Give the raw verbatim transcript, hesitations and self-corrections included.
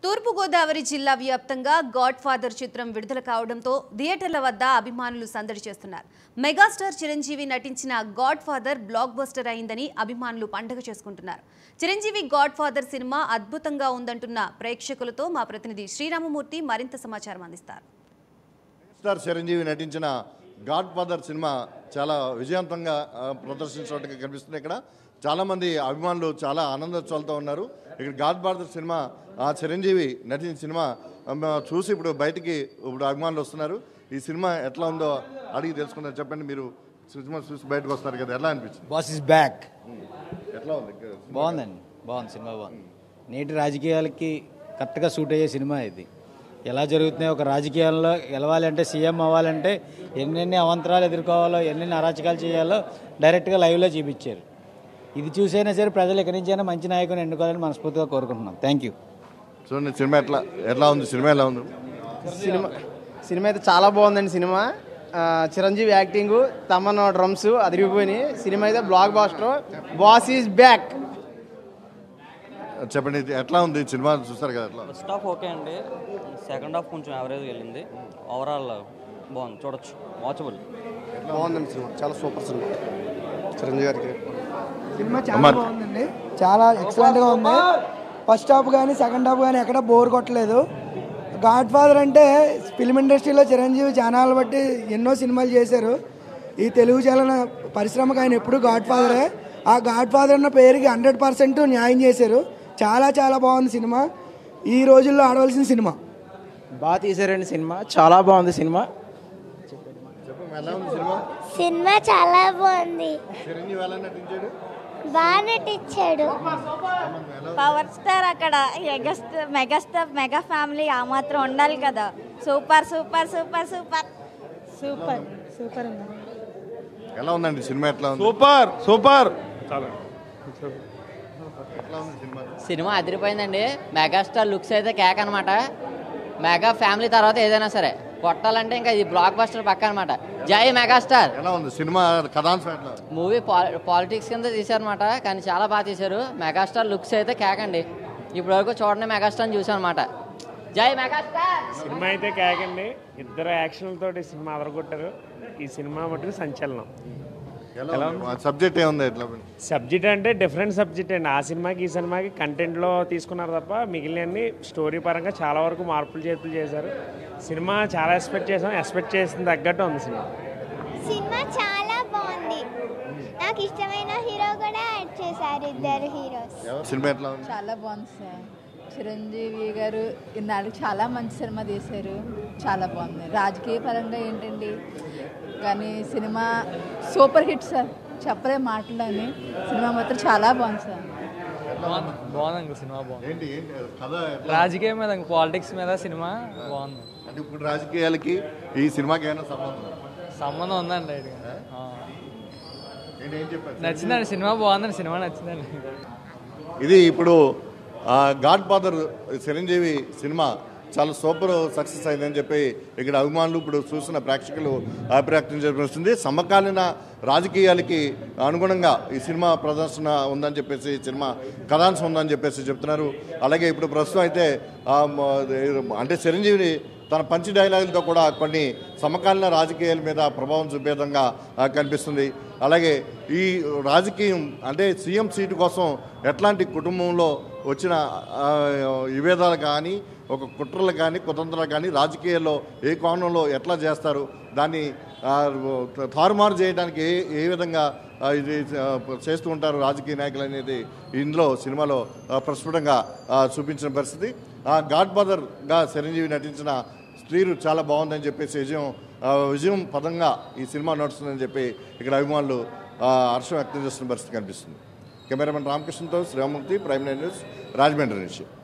తూర్పు గోదావరి జిల్లా వ్యాప్తంగా గాడ్ ఫాదర్ చిత్రం విడుదల కావడంతో థియేటర్ల వద్ద అభిమానులు సందడి చేస్తున్నారు. మెగాస్టార్ చిరంజీవి నటించిన గాడ్ ఫాదర్ బ్లాక్ బస్టర్ అయిందని అభిమానులు పండగ చేసుకుంటున్నారు. చిరంజీవి గాడ్ ఫాదర్ సినిమా అద్భుతంగా ఉందంటున్న ప్రేక్షకులతో మా ప్రతినిధి శ్రీరామమూర్తి మరింత సమాచారం అందిస్తారు. మెగాస్టార్ చిరంజీవి నటించిన గాడ్ ఫాదర్ సినిమా చాలా విజయవంతంగా ప్రదర్శించినట్టుగా కనిపిస్తుంది. ఇక్కడ చాలామంది అభిమానులు చాలా ఆనందోత్సవాలతో ఉన్నారు. ఇక్కడ గాడ్ ఫాదర్ సినిమా ఆ చిరంజీవి నటించిన సినిమా చూసి ఇప్పుడు బయటికి ఇప్పుడు అభిమానులు వస్తున్నారు. ఈ సినిమా ఎట్లా ఉందో అడిగి తెలుసుకున్నారు. చెప్పండి, మీరు సినిమా చూసి బయటకు వస్తారు కదా, ఎలా అనిపించింది? Boss is back. ఎట్లా ఉంది? బాగుందండి, బాగుంది సినిమా, బాగుంది. నేటి రాజకీయాలకి కరెక్ట్గా సూట్ అయ్యే సినిమా ఇది. ఎలా జరుగుతున్నాయి, ఒక రాజకీయాల్లో గెలవాలంటే, సీఎం అవ్వాలంటే ఎన్నెన్ని అవంతరాలు ఎదుర్కోవాలో, ఎన్నెన్ని అరాచకాలు చేయాలో డైరెక్ట్గా లైవ్లో చూపించారు. ఇది చూసైనా సరే ప్రజలు ఎక్కడి నుంచైనా మంచి నాయకుని ఎన్నుకోవాలని మనస్ఫూర్తిగా కోరుకుంటున్నాం. Thank you. చూడండి సినిమా ఎట్లా ఎట్లా ఉంది సినిమా ఎలా ఉంది? సినిమా సినిమా అయితే చాలా బాగుందండి. సినిమా చిరంజీవి యాక్టింగ్, తమన్ డ్రమ్స్ అదిరిపోయినాయి. సినిమా అయితే blockbuster. Boss is back. చెప్పండి, ఎట్లా ఉంది సినిమా చూస్తారు కదా? ఎట్లా? ఫస్ట్ హాఫ్ ఓకే అండి, సెకండ్ హాఫ్ కొంచెం యావరేజ్గా వెళ్ళింది. ఓవరాల్ బాగుంది, చూడొచ్చు, వాచబుల్. బాగుందండి సినిమా, చాలా సూపర్ సినిమా. చిరంజీవి గారికి సినిమా చాలా బాగుందండి, చాలా ఎక్సలెంట్గా ఉంది. ఫస్ట్ హాఫ్ కానీ సెకండ్ హాఫ్ కానీ ఎక్కడ బోర్ కొట్టలేదు. గాడ్ ఫాదర్ అంటే ఫిల్మ్ ఇండస్ట్రీలో చిరంజీవి ఛానల్ బట్టి ఎన్నో సినిమాలు చేశారు. ఈ తెలుగు చలన పరిశ్రమకు ఆయన ఎప్పుడు గాడ్ ఫాదరే. ఆ గాడ్ ఫాదర్ అన్న పేరుకి హండ్రెడ్ పర్సెంట్ న్యాయం చేశారు. చాలా చాలా బాగుంది సినిమా, ఈ రోజుల్లో ఆడవలసిన సినిమా. బాగా తీశారండి సినిమా, చాలా బాగుంది సినిమా. సినిమా చాలా బాగుంది, చిరంజీవి ఎలా నటించాడు? బాగా నటించాడు. పవర్ స్టార్ అక్కడ మెగాస్టార్ మెగాస్టార్ మెగా ఫ్యామిలీ ఆ మాత్రం ఉండాలి కదా. Super super super super super super ఉంది. ఎలా ఉందండి సినిమా? ఎట్లా ఉంది? Super super. సినిమా అదిరిపోయిందండి. మెగాస్టార్ లుక్స్ అయితే కేక్ అనమాట. మెగా ఫ్యామిలీ తర్వాత ఏదైనా సరే కొట్టాలంటే ఇంకా ఇది బ్లాక్ బస్టర్ పక్క అనమాట. జై మెగాస్టార్. ఎలా ఉంది సినిమా కథాంశం? ఎట్లా? మూవీ పాలిటిక్స్ కింద తీశారనమాట, కానీ చాలా బాగా తీశారు. మెగాస్టార్ లుక్స్ అయితే కేక్ అండి. ఇప్పటి వరకు చూడండి మెగాస్టార్ని చూసాను అనమాట. జై మెగాస్టార్. సినిమా అయితే కేక్ అండి. ఇద్దరు యాక్షన్లతో సినిమా అదరగొట్టారు. ఈ సినిమా మటుకు సంచలనం. సబ్జెక్ట్ ఏముంది? ఎట్లా? సబ్జెక్ట్ అంటే డిఫరెంట్ సబ్జెక్ట్ అండి. ఆ సినిమాకి ఈ సినిమాకి కంటెంట్లో తీసుకున్నారు తప్ప మిగిలినన్ని స్టోరీ పరంగా చాలా వరకు మార్పులు చేతులు చేశారు. సినిమా చాలా ఎక్స్పెక్ట్ చేసాం, ఎక్స్పెక్ట్ చేసిన తగ్గట్టు ఉంది సినిమా. సినిమా చాలా బాగుంది. నాకు ఇష్టమైన హీరో కూడా యాడ్ చేశారు, ఇద్దరు హీరోస్. సినిమా ఎట్లా ఉంది? చాలా బాగుంది సార్. చిరంజీవి గారు ఇన్నాళ్ళు చాలా మంచి సినిమా తీశారు, చాలా బాగుంది. రాజకీయ పరంగా ఏంటండి కానీ సినిమా సూపర్ హిట్ సార్, చెప్పలే మాటలని. సినిమా మాత్రం చాలా బాగుంది సార్. బాగుంది సినిమా, బాగుంది. ఏంటి ఏంటి కథ? రాజకీయం మీద, పాలిటిక్స్ మీద సినిమా బాగుంది. అంటే ఇప్పుడు రాజకీయాలకి ఈ సినిమాకి ఏమైనా సంబంధం? సంబంధం ఉందండి. ఏంటి ఏం చెప్పారు? నచ్చిందండి సినిమా, బాగుందండి సినిమా, నచ్చిందండి. ఇది ఇప్పుడు గాడ్ ఫాదర్ చిరంజీవి సినిమా చాలా సూపర్ సక్సెస్ అయిందని చెప్పి ఇక్కడ అభిమానులు, ఇప్పుడు చూసిన ప్రేక్షకులు అభిప్రాయం చేస్తుంది. సమకాలీన రాజకీయాలకి అనుగుణంగా ఈ సినిమా ప్రదర్శన ఉందని చెప్పేసి, సినిమా కథాంశం ఉందని చెప్పేసి చెప్తున్నారు. అలాగే ఇప్పుడు ప్రస్తుతం అయితే అంటే చిరంజీవిని తన పంచి డైలాగులతో కూడా కొన్ని సమకాలీన రాజకీయాల మీద ప్రభావం చూపే విధంగా కనిపిస్తుంది. అలాగే ఈ రాజకీయం అంటే సీఎం సీటు కోసం ఎట్లాంటి కుటుంబంలో వచ్చిన విభేదాలు కానీ, ఒక కుట్రలు కానీ, కుతంత్రాలు కానీ రాజకీయాల్లో ఏ కోణంలో ఎట్లా చేస్తారు, దాన్ని తారుమారు చేయడానికి ఏ ఏ విధంగా ఇది చేస్తూ ఉంటారు రాజకీయ నాయకులు అనేది ఇందులో సినిమాలో ప్రస్ఫుటంగా చూపించిన పరిస్థితి. గాడ్ ఫాదర్గా చిరంజీవి నటించిన స్త్రీలు చాలా బాగుందని చెప్పేసి విజయం విజయం పదంగా ఈ సినిమా నడుస్తుందని చెప్పి ఇక్కడ అభిమానులు హర్షం వ్యక్తం చేస్తున్న పరిస్థితి కనిపిస్తుంది. కెమెరామెన్ రామకృష్ణతో Sriramamurthy, prime nine news, Rajahmundry నుంచి.